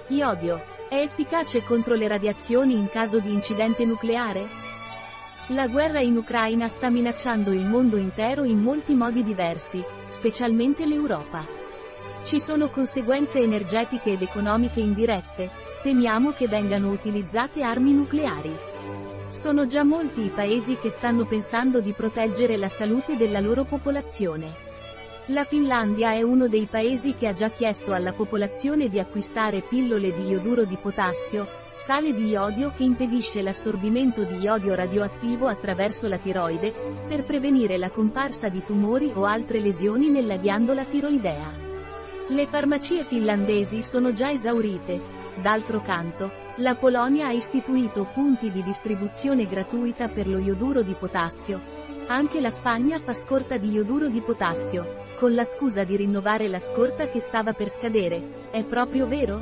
Iodio. È efficace contro le radiazioni in caso di incidente nucleare? La guerra in Ucraina sta minacciando il mondo intero in molti modi diversi, specialmente l'Europa. Ci sono conseguenze energetiche ed economiche indirette. Temiamo che vengano utilizzate armi nucleari. Sono già molti i paesi che stanno pensando di proteggere la salute della loro popolazione. La Finlandia è uno dei paesi che ha già chiesto alla popolazione di acquistare pillole di ioduro di potassio, sale di iodio che impedisce l'assorbimento di iodio radioattivo attraverso la tiroide, per prevenire la comparsa di tumori o altre lesioni nella ghiandola tiroidea. Le farmacie finlandesi sono già esaurite. D'altro canto, la Polonia ha istituito punti di distribuzione gratuita per lo ioduro di potassio. Anche la Spagna fa scorta di ioduro di potassio, con la scusa di rinnovare la scorta che stava per scadere. È proprio vero?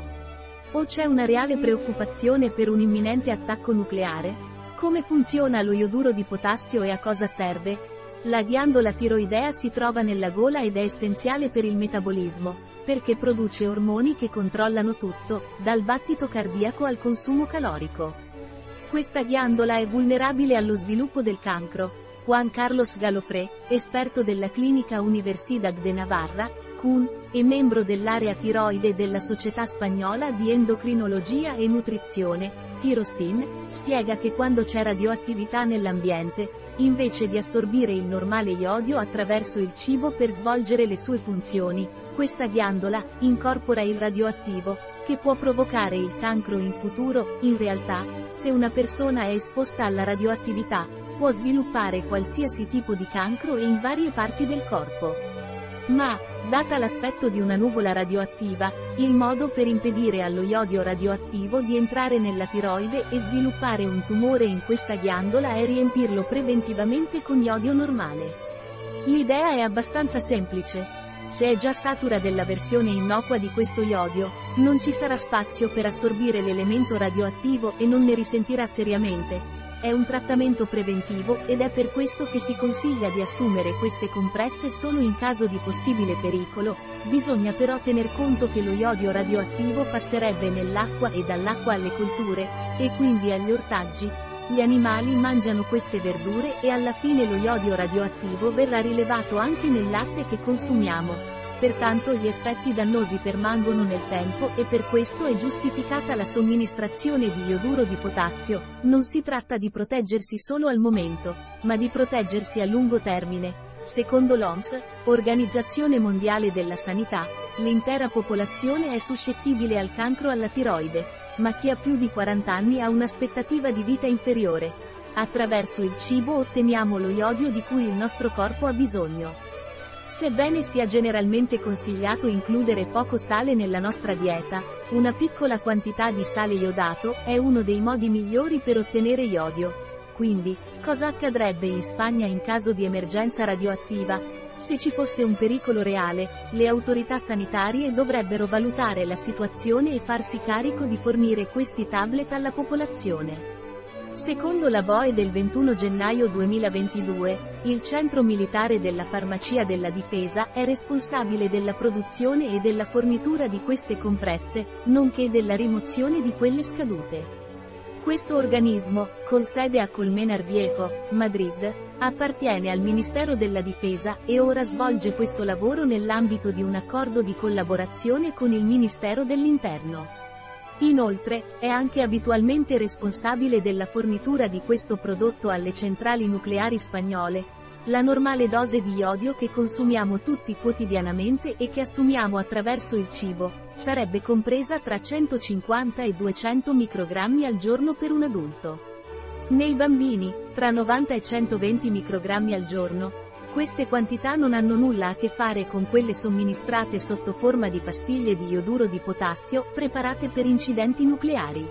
O c'è una reale preoccupazione per un imminente attacco nucleare? Come funziona lo ioduro di potassio e a cosa serve? La ghiandola tiroidea si trova nella gola ed è essenziale per il metabolismo, perché produce ormoni che controllano tutto, dal battito cardiaco al consumo calorico. Questa ghiandola è vulnerabile allo sviluppo del cancro. Juan Carlos Galofré, esperto della Clínica Universidad de Navarra, CUN, e membro dell'area tiroide della Società Spagnola di Endocrinologia e Nutrizione, Tirosin, spiega che quando c'è radioattività nell'ambiente, invece di assorbire il normale iodio attraverso il cibo per svolgere le sue funzioni, questa ghiandola incorpora il radioattivo, che può provocare il cancro in futuro. In realtà, se una persona è esposta alla radioattività, può sviluppare qualsiasi tipo di cancro in varie parti del corpo. Ma, data l'aspetto di una nuvola radioattiva, il modo per impedire allo iodio radioattivo di entrare nella tiroide e sviluppare un tumore in questa ghiandola è riempirlo preventivamente con iodio normale. L'idea è abbastanza semplice. Se è già satura della versione innocua di questo iodio, non ci sarà spazio per assorbire l'elemento radioattivo e non ne risentirà seriamente. È un trattamento preventivo, ed è per questo che si consiglia di assumere queste compresse solo in caso di possibile pericolo. Bisogna però tener conto che lo iodio radioattivo passerebbe nell'acqua e dall'acqua alle colture, e quindi agli ortaggi. Gli animali mangiano queste verdure e alla fine lo iodio radioattivo verrà rilevato anche nel latte che consumiamo. Pertanto gli effetti dannosi permangono nel tempo e per questo è giustificata la somministrazione di ioduro di potassio. Non si tratta di proteggersi solo al momento, ma di proteggersi a lungo termine. Secondo l'OMS, Organizzazione Mondiale della Sanità, l'intera popolazione è suscettibile al cancro alla tiroide, ma chi ha più di 40 anni ha un'aspettativa di vita inferiore. Attraverso il cibo otteniamo lo iodio di cui il nostro corpo ha bisogno. Sebbene sia generalmente consigliato includere poco sale nella nostra dieta, una piccola quantità di sale iodato è uno dei modi migliori per ottenere iodio. Quindi, cosa accadrebbe in Spagna in caso di emergenza radioattiva? Se ci fosse un pericolo reale, le autorità sanitarie dovrebbero valutare la situazione e farsi carico di fornire questi tablet alla popolazione. Secondo la BOE del 21 gennaio 2022, il Centro Militare della Farmacia della Difesa è responsabile della produzione e della fornitura di queste compresse, nonché della rimozione di quelle scadute. Questo organismo, con sede a Colmenar Viejo, Madrid, appartiene al Ministero della Difesa e ora svolge questo lavoro nell'ambito di un accordo di collaborazione con il Ministero dell'Interno. Inoltre, è anche abitualmente responsabile della fornitura di questo prodotto alle centrali nucleari spagnole. La normale dose di iodio che consumiamo tutti quotidianamente e che assumiamo attraverso il cibo, sarebbe compresa tra 150 e 200 microgrammi al giorno per un adulto. Nei bambini, tra 90 e 120 microgrammi al giorno. Queste quantità non hanno nulla a che fare con quelle somministrate sotto forma di pastiglie di ioduro di potassio, preparate per incidenti nucleari.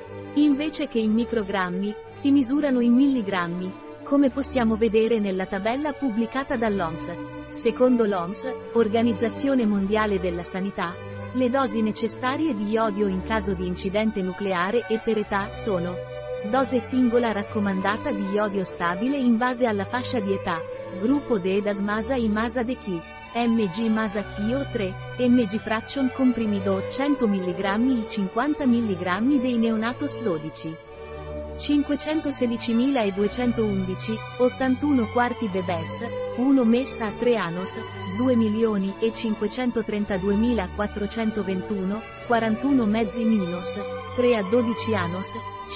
Invece che in microgrammi, si misurano in milligrammi, come possiamo vedere nella tabella pubblicata dall'OMS. Secondo l'OMS, Organizzazione Mondiale della Sanità, le dosi necessarie di iodio in caso di incidente nucleare e per età sono: dose singola raccomandata di iodio stabile in base alla fascia di età, gruppo de edad masa y masa de chi, mg Masakio 3, mg Fraction comprimido 100 mg e 50 mg dei Neonatos 12. 516.211, 81 quarti bebès, 1 messa a 3 annos, 2.532.421, 41 mezzi ninos, 3 a 12 annos,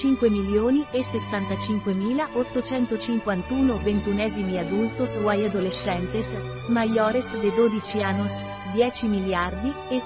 5.065.851 ventunesimi adultos y adolescentes, mayores de 12 annos, 10 miliardi, e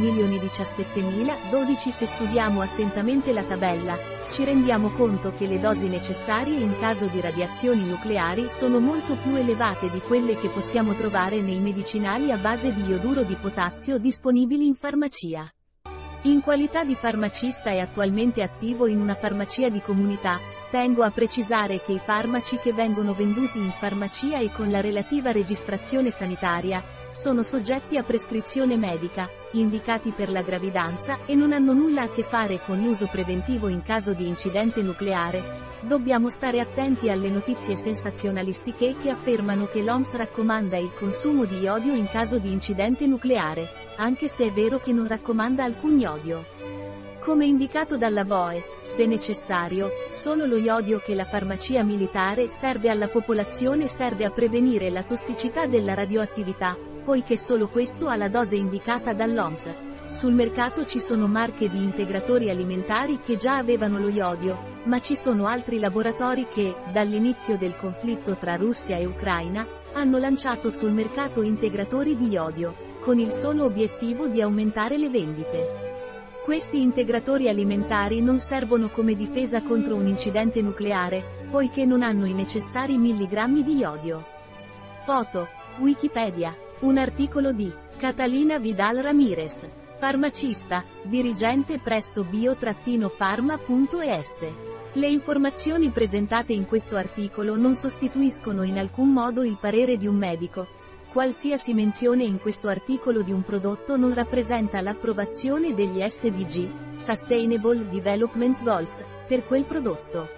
13.017.012. Se studiamo attentamente la tabella, ci rendiamo conto che le dosi necessarie in caso di radiazioni nucleari sono molto più elevate di quelle che possiamo trovare nei medicinali a base di ioduro di potassio disponibili in farmacia. In qualità di farmacista e attualmente attivo in una farmacia di comunità, tengo a precisare che i farmaci che vengono venduti in farmacia e con la relativa registrazione sanitaria, sono soggetti a prescrizione medica, indicati per la gravidanza, e non hanno nulla a che fare con l'uso preventivo in caso di incidente nucleare. Dobbiamo stare attenti alle notizie sensazionalistiche che affermano che l'OMS raccomanda il consumo di iodio in caso di incidente nucleare, anche se è vero che non raccomanda alcun iodio. Come indicato dalla BOE, se necessario, solo lo iodio che la farmacia militare serve alla popolazione serve a prevenire la tossicità della radioattività, poiché solo questo ha la dose indicata dall'OMS. Sul mercato ci sono marche di integratori alimentari che già avevano lo iodio, ma ci sono altri laboratori che, dall'inizio del conflitto tra Russia e Ucraina, hanno lanciato sul mercato integratori di iodio, con il solo obiettivo di aumentare le vendite. Questi integratori alimentari non servono come difesa contro un incidente nucleare, poiché non hanno i necessari milligrammi di iodio. Foto. Wikipedia. Un articolo di Catalina Vidal Ramirez, farmacista, dirigente presso bio-pharma.es. Le informazioni presentate in questo articolo non sostituiscono in alcun modo il parere di un medico. Qualsiasi menzione in questo articolo di un prodotto non rappresenta l'approvazione degli SDG, Sustainable Development Goals, per quel prodotto.